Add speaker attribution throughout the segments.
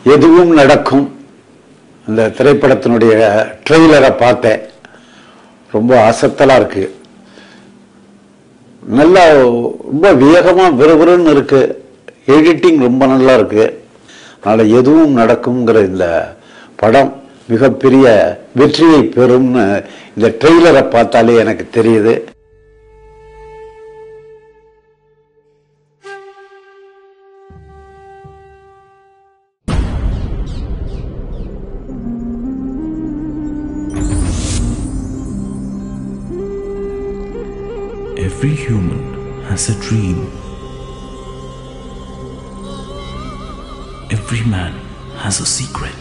Speaker 1: எதுவும் நடக்கும் அந்த திரைப்படத்தினுடைய ட்ரெய்லரை பார்த்தேன். ரொம்ப அசத்தலா இருக்கு. நல்லா ரொம்ப வேகமா விறுவிறுன்னு இருக்கு. எடிட்டிங் ரொம்ப நல்லா இருக்கு. அதனால எதுவும் நடக்கும்ங்கிற இந்த படம் மிகப்பெரிய வெற்றியை பெறும்னு இந்த ட்ரெய்லரை பார்த்தாலே எனக்கு தெரியுது.
Speaker 2: Every human has a dream. Every man has a secret.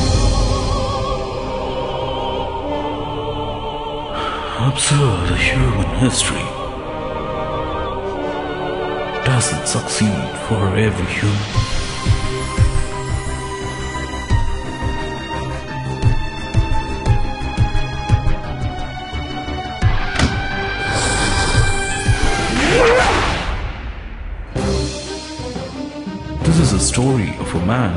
Speaker 2: Observe the human history. Doesn't succeed for every human. This is a story of a man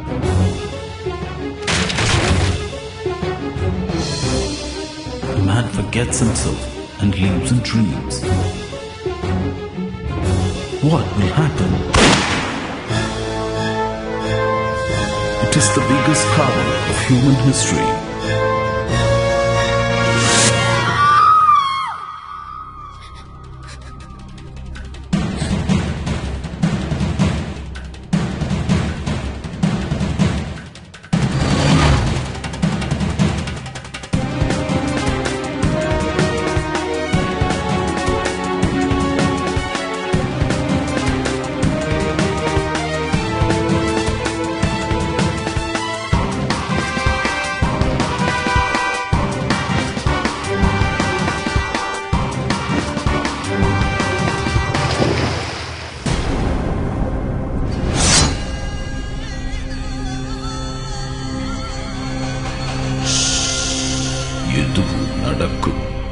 Speaker 2: forgets himself and lives in dreams. What will happen? It is the biggest power of human history. Eathuvum Nadakkum